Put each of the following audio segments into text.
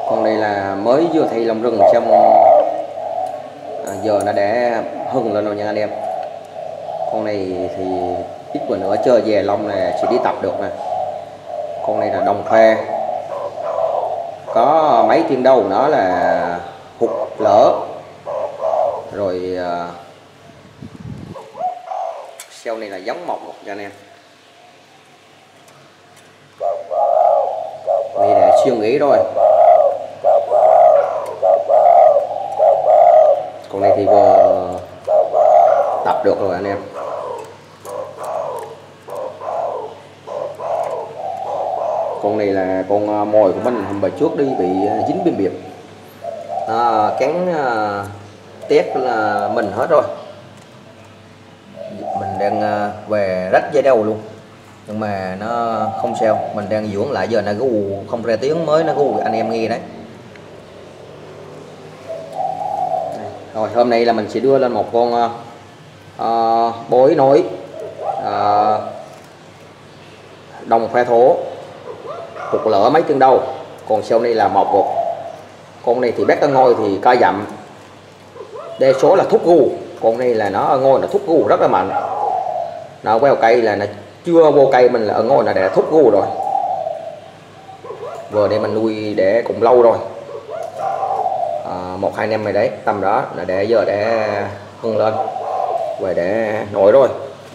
Con này là mới vừa thay lông rừng xong, giờ nó đã hừng lên rồi nha anh em. Con này thì ít bữa nữa chơi về lông này chỉ đi tập được nè. Con này là đồng khoe, có mấy tiếng đầu nó là hụt lỡ rồi. Seo này là giống mọc cho anh em. Đây là siêu nghĩ rồi. Con này thì vừa tập được rồi anh em. Con này là con mồi của mình hôm bữa trước đi bị dính bìm biệp, cắn tét là mình hết rồi. Mình đang về rách dây đầu luôn, nhưng mà nó không sao, mình đang dưỡng lại. Giờ nó gù không ra tiếng mới nó gù anh em nghe đấy. Rồi hôm nay là mình sẽ đưa lên một con bối nối đồng khoe thố, hụt lỡ mấy chân đầu. Còn sau này là một cột. Con này thì bác ở ngôi thì ca dặm, đa số là thúc gu. Con này là nó ở ngôi là thúc gu rất là mạnh. Nó queo cây là nó chưa vô cây mình là ở ngôi là đã thúc gu rồi. Vừa đây mình nuôi để cũng lâu rồi, 1-2 năm rồi đấy, tầm đó là để giờ để hưng lên về để nổi rồi.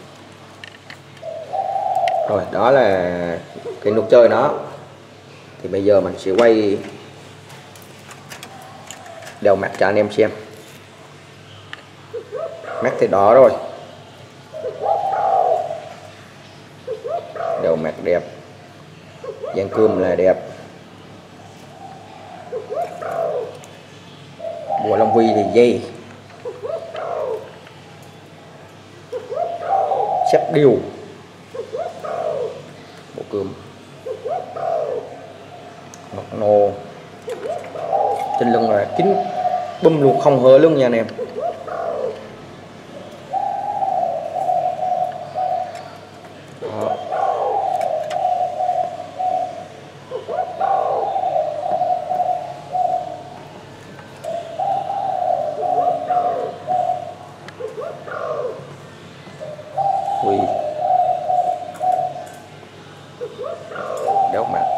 Rồi đó là cái nút chơi nó. Thì bây giờ mình sẽ quay đầu mặt cho anh em xem. Mắt thì đỏ rồi, đầu mặt đẹp, dàn cườm là đẹp, bộ lông vi thì dây sắc điêu, bộ cườm ngọc nô, trên lưng là kín bum luôn, không hở lưng nha anh em. Ui, đéo mặt.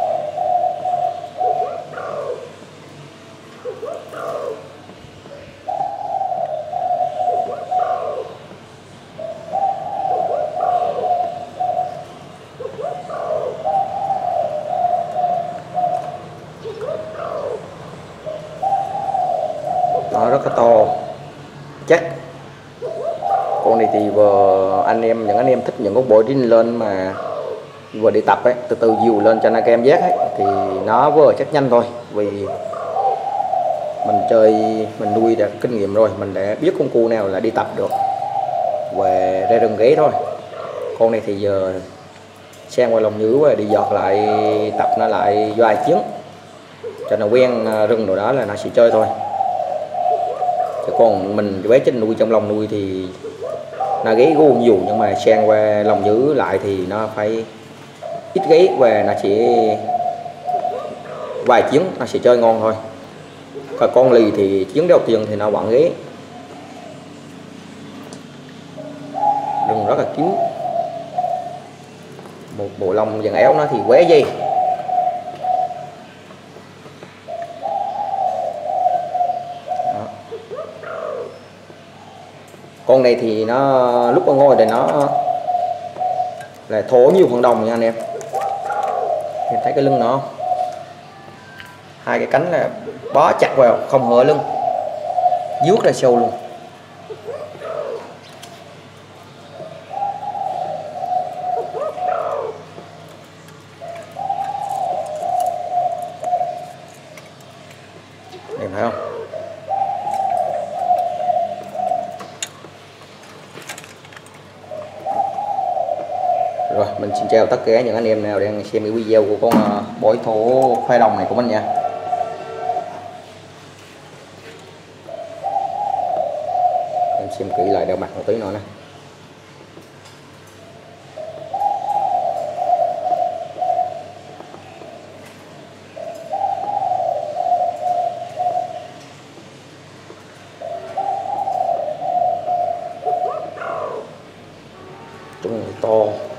Nó rất là to, chắc. Con này thì vừa những anh em thích những con bộ đinh lên mà vừa đi tập ấy, từ từ dìu lên cho nó cảm giác ấy, thì nó vừa chắc nhanh thôi. Vì mình chơi, mình nuôi đã kinh nghiệm rồi, mình đã biết con cu nào là đi tập được về ra rừng ghế thôi. Con này thì giờ sang qua lòng nhứ và đi giọt lại, tập nó lại vài chuyến cho nó quen rừng rồi đó là nó sẽ chơi thôi. Chứ còn mình bé trên nuôi trong lòng nuôi thì nó ghé gu nhiều, nhưng mà sang qua lòng nhứ lại thì nó phải ít ghé và nó chỉ vài chuyến nó sẽ chơi ngon thôi. Còn con lì thì chuyến đầu tiên thì nó vẫn ghé. Rừng rất là kín, một bộ lông dàn éo nó thì qué dây. Con này thì nó lúc nó ngồi để nó là thố nhiều hơn đồng nha anh em. Em thấy cái lưng nó không? Hai cái cánh là bó chặt vào, không hở lưng, vuốt ra sâu luôn. Em thấy không? Rồi, mình xin chào tất cả những anh em nào đang xem cái video của con bói thố khoai đồng này của mình nha. Em xem kỹ lại đeo mặt một tí nữa nè. Trông to.